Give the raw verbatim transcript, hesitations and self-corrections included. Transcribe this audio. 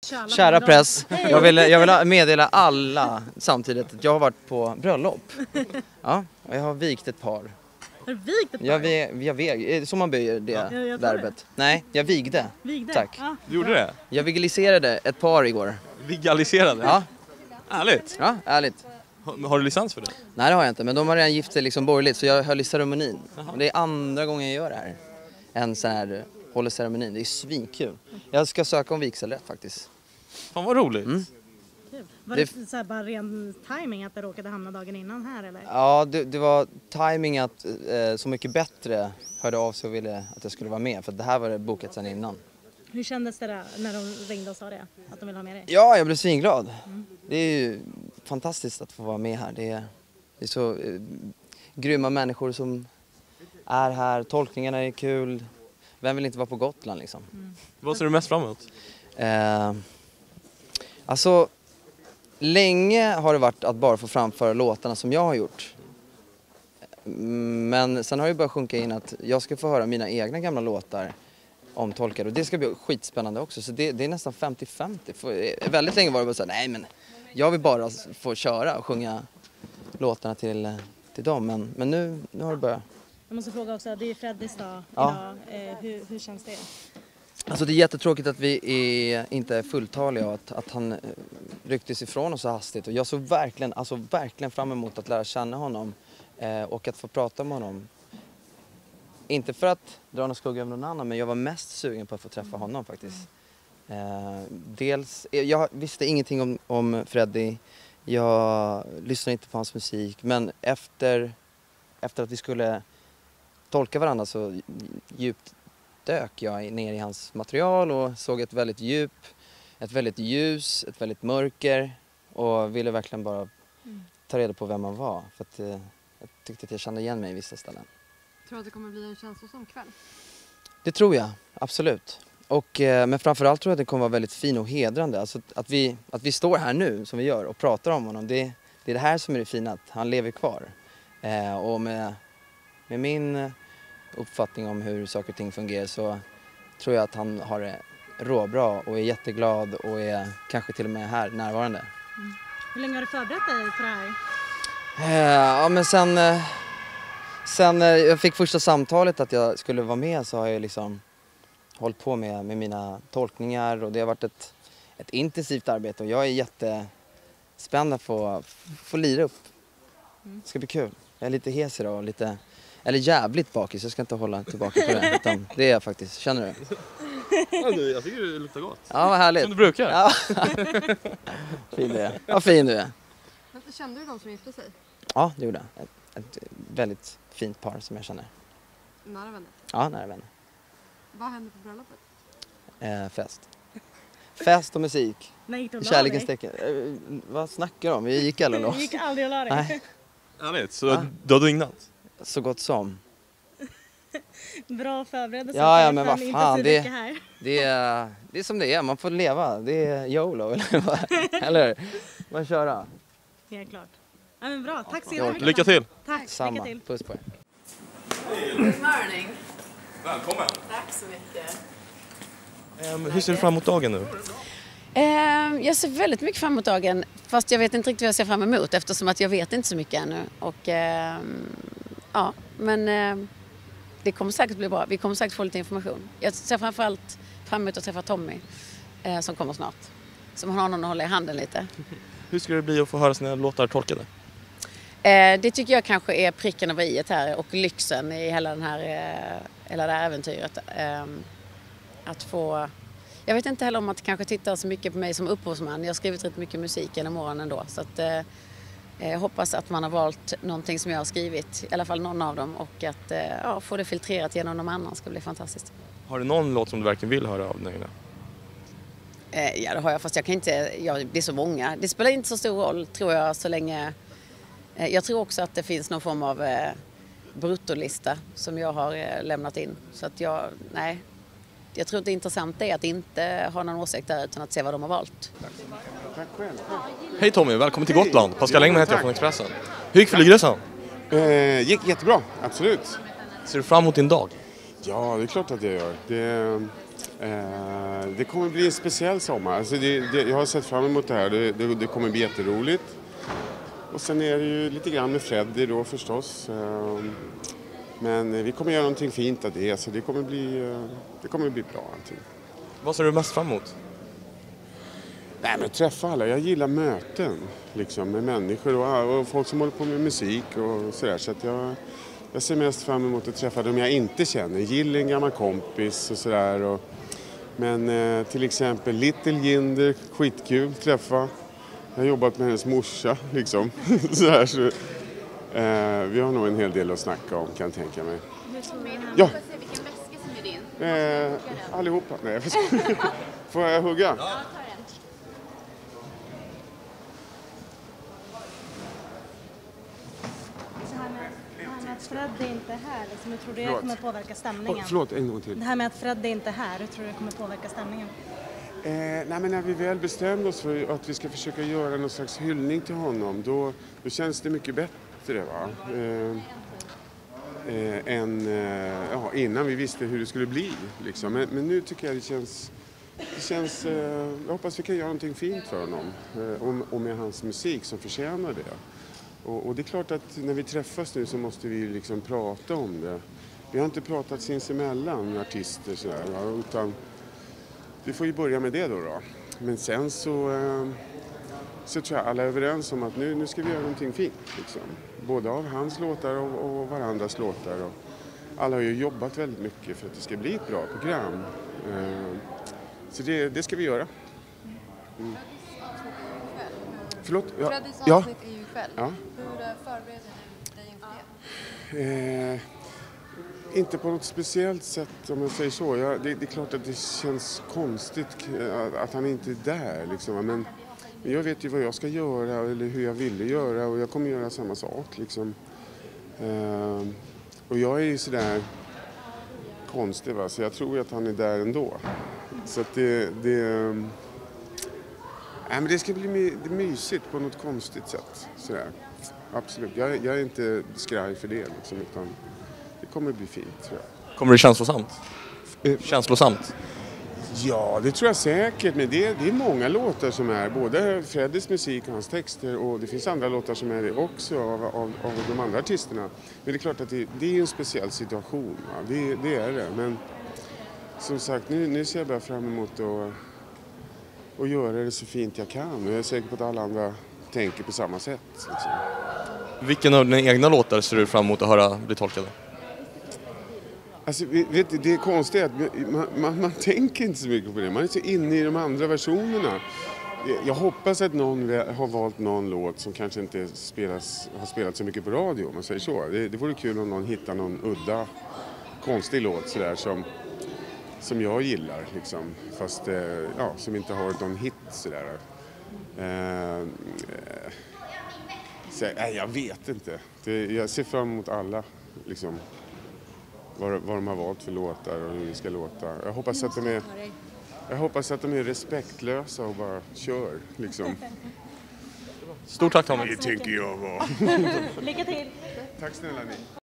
Kära, Kära press, jag vill, jag vill meddela alla samtidigt att jag har varit på bröllop. Ja, och jag har vikt ett par. Har du vikt ett par? Jag, veg, jag veg, som man böjer det Ja, jag verbet. Det. Nej, jag vigde. Vigde? Tack. Ja. Du gjorde det? Jag vigiliserade ett par igår. Vigaliserade? Ja. Ärligt? Ja, ärligt. Har, har du licens för det? Nej, det har jag inte, men de har redan gift sig liksom borgerligt så jag höll i ceremonin. Och det är andra gången jag gör det här. En sån här håller ceremonin. Det är svinkul. Jag ska söka om vigselrätt faktiskt. Fan vad roligt. Mm. Kul. Var det, det så här bara ren timing att det råkade hamna dagen innan här eller? Ja, det, det var timing att eh, Så mycket bättre hörde av sig och ville att jag skulle vara med. För det här var det bokat sedan innan. Hur kändes det där när de ringde och sa det? Att de ville ha med dig? Ja, jag blev svinglad. Mm. Det är ju fantastiskt att få vara med här. Det är, det är så eh, grymma människor som är här. Tolkningarna är kul. Vem vill inte vara på Gotland liksom? Mm. Vad ser du mest fram emot? Eh, alltså, länge har det varit att bara få framföra låtarna som jag har gjort. Men sen har det börjat sjunka in att jag ska få höra mina egna gamla låtar omtolkade. Och det ska bli skitspännande också. Så det, det är nästan femtio femtio. För, väldigt länge var det bara så här, nej men jag vill bara få köra och sjunga låtarna till, till dem. Men, men nu, nu har det börjat. Jag måste fråga också, det är Freddys dag Ja. idag. Eh, hur, hur känns det? Alltså det är jättetråkigt att vi är, inte är fulltaliga och att, att han rycktes ifrån oss så hastigt. Och jag såg verkligen, alltså verkligen fram emot att lära känna honom eh, och att få prata med honom. Inte för att dra någon skugga över någon annan, men jag var mest sugen på att få träffa honom faktiskt. Eh, dels, jag visste ingenting om, om Freddy, jag lyssnade inte på hans musik, men efter, efter att vi skulle tolka varandra så djupt dök jag ner i hans material och såg ett väldigt djup, ett väldigt ljus, ett väldigt mörker och ville verkligen bara ta reda på vem man var. För att eh, jag tyckte att jag kände igen mig i vissa ställen. Tror du att det kommer bli en känslosam kväll? Det tror jag, absolut. Och, eh, men framförallt tror jag att det kommer vara väldigt fin och hedrande. Alltså att vi, att vi står här nu som vi gör och pratar om honom, det, det är det här som är det fina, att han lever kvar. Eh, och med, med min uppfattning om hur saker och ting fungerar så tror jag att han har det råbra och är jätteglad och är kanske till och med här närvarande. Mm. Hur länge har du förberett dig för det här? Eh, ja men sen, eh, sen eh, jag fick första samtalet att jag skulle vara med så har jag liksom hållit på med, med mina tolkningar och det har varit ett, ett intensivt arbete och jag är jättespänd att få, få lira upp. Det ska bli kul. Jag är lite hes idag och lite, eller jävligt bakis, jag ska inte hålla tillbaka på det. Utan det är jag faktiskt, känner du? Ja, du, jag tycker det luktar gott. Ja, vad härligt. Som du brukar. Ja. Fin du är. Vad fin du är. Kände du de som gifte sig? Ja, det gjorde jag. Ett, ett väldigt fint par som jag känner. Nära vänner? Ja, nära vänner. Vad hände på bröllopet? Eh, fest. Fest och musik. Nej, gick du och la Kärlekens dig? tecken. Eh, vad snackar de om? Vi gick alla Du loss. gick aldrig och la dig? Nej, Ärligt, så Ja. du har dygnat? så gott som. Bra förberedelse. Ja, ja, för men en vad intensiv fan, det- vecka här. Det är, det är som det är, man får leva. Det är YOLO, eller vad? Eller man köra. Helt klart. Ja, men bra, tack så Ja, jättemycket. Lycka till! Tack, lycka Samma. till. Puss på er. Good morning. Välkommen! Tack så mycket. Um, hur ser du fram emot dagen nu? Eh, jag ser väldigt mycket fram emot dagen, fast jag vet inte riktigt vad jag ser fram emot eftersom att jag vet inte så mycket ännu. Och, eh, ja, men eh, det kommer säkert bli bra. Vi kommer säkert få lite information. Jag ser framförallt fram emot att träffa Tommy eh, som kommer snart. Som har någon att hålla i handen lite. Hur ska det bli att få höra sina låtar tolkade? Eh, det tycker jag kanske är pricken över i här och lyxen i hela, den här, eh, hela det här äventyret. Eh, att få... Jag vet inte heller om att kanske titta så mycket på mig som upphovsman. Jag har skrivit rätt mycket musik genom åren ändå. Så att, eh, jag hoppas att man har valt någonting som jag har skrivit, i alla fall någon av dem. Och att eh, ja, få det filtrerat genom de andra ska bli fantastiskt. Har du någon låt som du verkligen vill höra av dina? Eh, ja, det har jag, fast jag kan inte... Ja, det är så många. Det spelar inte så stor roll, tror jag, så länge... Eh, jag tror också att det finns någon form av eh, bruttolista som jag har eh, lämnat in. Så att jag... Nej... Jag tror att det intressanta är att inte ha någon åsikt där utan att se vad de har valt. Hej Tommy, välkommen till Gotland. Pascal Engman heter jag från Expressen. Hur gick flygresan? Eh, gick jättebra, absolut. Ser du fram emot din dag? Ja, det är klart att jag gör. Det, Eh, det kommer bli en speciell sommar. Alltså det, det, jag har sett fram emot det här. Det, det, det kommer bli jätteroligt. Och sen är det ju lite grann med Freddy då förstås. Eh, men vi kommer göra någonting fint av det. Så det kommer bli, eh, det kommer bli bra allting. Vad ser du mest fram emot? Nej, men träffa alla. Jag gillar möten liksom, med människor och, och folk som håller på med musik och sådär. Så att jag, jag ser mest fram emot att träffa dem jag inte känner. Jill är en gammal kompis och sådär. Men eh, till exempel Little Jinder, skitkul att träffa. Jag har jobbat med hennes morsa liksom. sådär, så, eh, vi har nog en hel del att snacka om kan jag tänka mig. Ja. Får se vilken väska som är din? Eh, allihopa. Nej, jag får, får jag hugga? Ja, ta den. Så här med, det här med att Freddy inte är här, liksom, hur tror du det Förlåt. kommer påverka stämningen? Oh, förlåt, en gång till. Det här med att Freddy inte är här, hur tror du det kommer påverka stämningen? Eh, nej, men när vi väl bestämde oss för att vi ska försöka göra någon slags hyllning till honom, då, då känns det mycket bättre va? Eh, eh, än eh, ja, innan vi visste hur det skulle bli. Liksom. Men, men nu tycker jag det känns... Det känns eh, jag hoppas vi kan göra någonting fint för honom eh, och, och med hans musik som förtjänar det. Och, och det är klart att när vi träffas nu så måste vi liksom prata om det. Vi har inte pratat sinsemellan med artister sådär, va? Utan vi får ju börja med det då. då. Men sen så, eh, så tror jag alla är överens om att nu, nu ska vi göra någonting fint. Liksom. Både av hans låtar och, och varandras låtar. Och alla har ju jobbat väldigt mycket för att det ska bli ett bra program. Eh, så det, det ska vi göra. Mm. Förlåt? Ja. Freddys Ja. avsnitt är ju ikväll. Ja. Hur eh, förbereder du dig inför det? Eh, inte på något speciellt sätt om jag säger så. Jag, det, det är klart att det känns konstigt att, att han inte är där. Liksom. Men jag vet ju vad jag ska göra eller hur jag ville göra och jag kommer göra samma sak. Liksom. Eh, och jag är ju sådär konstig va? Så jag tror att han är där ändå. Så att det... det Nej, men det ska bli my- det är mysigt på något konstigt sätt. Sådär. Absolut. Jag, jag är inte skraj för det. Liksom, utan det kommer bli fint, tror jag. Kommer det känslosamt? Eh. Känslosamt? Ja, det tror jag säkert. Men det, det är många låtar som är. Både Freddys musik och hans texter. Och det finns andra låtar som är det också av, av, av de andra artisterna. Men det är klart att det, det är en speciell situation. Va? Det, det är det. Men som sagt, nu, nu ser jag bara fram emot att... och göra det så fint jag kan. Och jag är säker på att alla andra tänker på samma sätt. Liksom. Vilken av dina egna låtar ser du fram emot att höra bli tolkade? Alltså, vet du, det är konstigt att man, man, man tänker inte så mycket på det. Man är så inne i de andra versionerna. Jag hoppas att någon har valt någon låt som kanske inte spelas, har spelat så mycket på radio, om man säger så. Det, det vore kul om någon hittar någon udda, konstig låt sådär som... som jag gillar, liksom. Fast eh, ja, som inte har varit någon hit sådär. Eh, eh, så, nej, jag vet inte. Det, jag ser fram emot alla, liksom. Vad, vad de har valt för låtar och hur det ska låta. Jag hoppas att de är, jag hoppas att de är respektlösa och bara kör, liksom. Stort tack Tommy. Det tänker jag vara. Lycka till! Tack snälla ni.